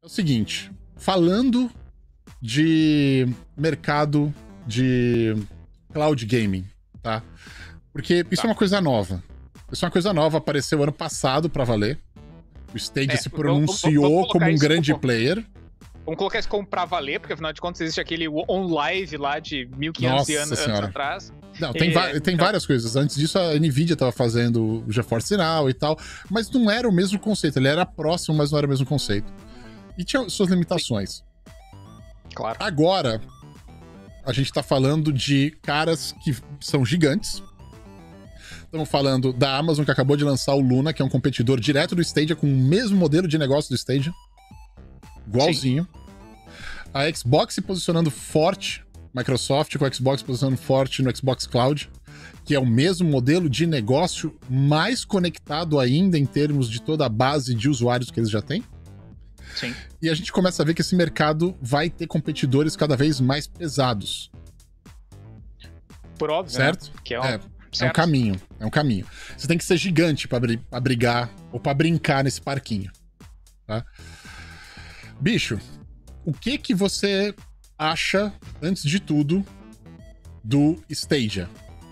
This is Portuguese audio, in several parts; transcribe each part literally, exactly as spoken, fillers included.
É o seguinte, falando de mercado de cloud gaming, tá? Porque isso Tá. é uma coisa nova. Isso é uma coisa nova, apareceu ano passado pra valer. O Stadia É, se vamos- vamos- pronunciou vamos colocar como um isso grande como- player. Vamos colocar isso como pra valer, porque afinal de contas existe aquele OnLive lá de mil e quinhentos Nossa anos, anos Senhora. atrás. Não, tem, E, va- tem então- várias coisas. Antes disso, a Nvidia tava fazendo o GeForce Now e tal, mas não era o mesmo conceito. Ele era próximo, mas não era o mesmo conceito. E tinha suas limitações. Claro. Agora, a gente tá falando de caras que são gigantes. Estamos falando da Amazon, que acabou de lançar o Luna, que é um competidor direto do Stadia, com o mesmo modelo de negócio do Stadia. Igualzinho. A Xbox se posicionando forte, Microsoft com o Xbox posicionando forte no Xbox Cloud, que é o mesmo modelo de negócio, mais conectado ainda em termos de toda a base de usuários que eles já têm. Sim. E a gente começa a ver que esse mercado vai ter competidores cada vez mais pesados. Por óbvio, Certo? né? Que é um, É, é um certo. caminho, é um caminho. Você tem que ser gigante pra, bri- pra brigar ou pra brincar nesse parquinho. Tá? Bicho, o que que você acha, antes de tudo, do Stadia?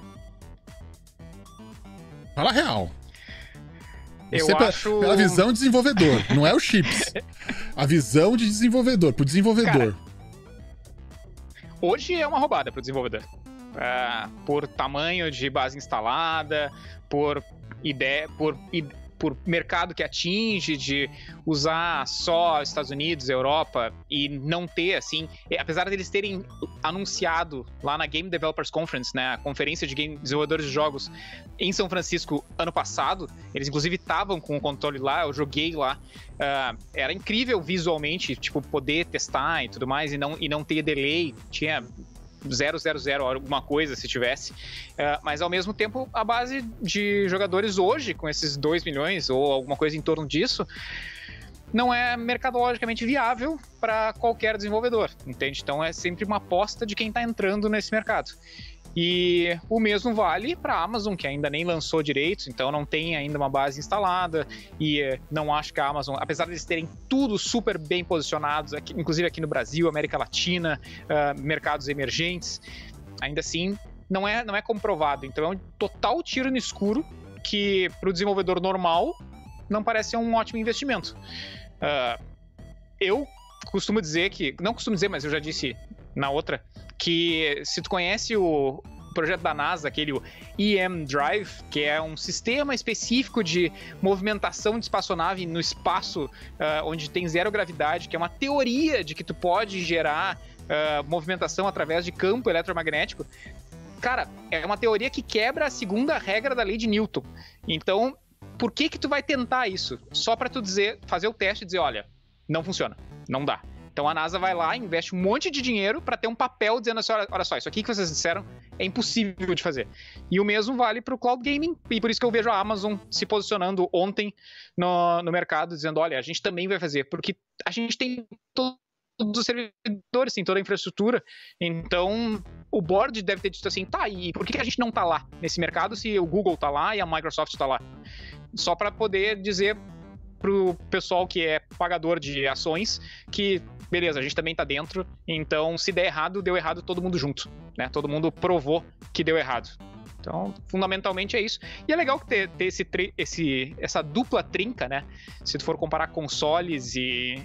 Fala real. Eu Você, pe- acho- pela visão de desenvolvedor, não é o chips. A visão de desenvolvedor, pro desenvolvedor. Cara, hoje é uma roubada para o desenvolvedor. Ah, por tamanho de base instalada, por ideia, por, i- por mercado que atinge, de usar só Estados Unidos, Europa e não ter, assim, e apesar deles terem anunciado lá na Game Developers Conference, né, a conferência de game, desenvolvedores de jogos em São Francisco ano passado, eles inclusive estavam com o controle lá, eu joguei lá. Uh, era incrível visualmente, tipo, poder testar e tudo mais, e não, e não ter delay, tinha zero zero zero alguma coisa se tivesse, uh, mas ao mesmo tempo a base de jogadores hoje, com esses dois milhões ou alguma coisa em torno disso, não é mercadologicamente viável para qualquer desenvolvedor, entende? Então é sempre uma aposta de quem está entrando nesse mercado. E o mesmo vale para a Amazon, que ainda nem lançou direito, então não tem ainda uma base instalada, e eh, não acho que a Amazon, apesar de eles terem tudo super bem posicionados, aqui, inclusive aqui no Brasil, América Latina, uh, mercados emergentes, ainda assim não é, não é comprovado. Então é um total tiro no escuro que para o desenvolvedor normal não parece ser um ótimo investimento. Uh, eu costumo dizer que, não costumo dizer, mas eu já disse na outra, que se tu conhece o projeto da NASA, aquele E M Drive, que é um sistema específico de movimentação de espaçonave no espaço, uh, onde tem zero gravidade, que é uma teoria de que tu pode gerar uh, movimentação através de campo eletromagnético. Cara, é uma teoria que quebra a segunda regra da lei de Newton. Então, por que que tu vai tentar isso? Só para tu dizer, fazer o teste e dizer, olha, não funciona, não dá. Então a NASA vai lá, investe um monte de dinheiro para ter um papel dizendo assim, olha, olha só, isso aqui que vocês disseram é impossível de fazer. E o mesmo vale para o cloud gaming, e por isso que eu vejo a Amazon se posicionando ontem no, no mercado, dizendo, olha, a gente também vai fazer, porque a gente tem todos os servidores, tem toda a infraestrutura, então o board deve ter dito assim, tá, e por que a gente não tá lá nesse mercado se o Google tá lá e a Microsoft tá lá? Só para poder dizer pro pessoal que é pagador de ações que, beleza, a gente também tá dentro, então se der errado, deu errado todo mundo junto, né? Todo mundo provou que deu errado. Então, fundamentalmente é isso. E é legal ter, ter esse, esse, essa dupla trinca, né? Se tu for comparar consoles e,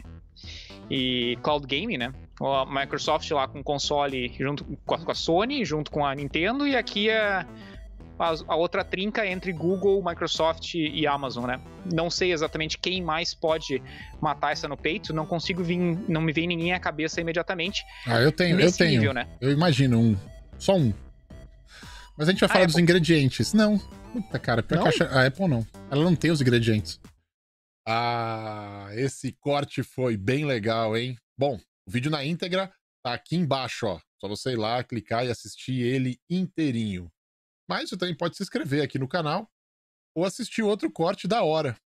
e cloud gaming, né? A Microsoft lá com console junto com a, com a Sony, junto com a Nintendo, e aqui a A, a outra trinca entre Google, Microsoft e Amazon, né? Não sei exatamente quem mais pode matar essa no peito, não consigo vir, não me vem ninguém à cabeça imediatamente. Ah, eu tenho, eu Nesse tenho. nível, né? Eu imagino um. Só um. Mas a gente vai A falar dos Apple? ingredientes. Não. Puta, cara, pior Não? que a Cha- a Apple não. Ela não tem os ingredientes. Ah, esse corte foi bem legal, hein? Bom, o vídeo na íntegra tá aqui embaixo, ó. Só você ir lá, clicar e assistir ele inteirinho. Mas você também pode se inscrever aqui no canal ou assistir outro corte da hora,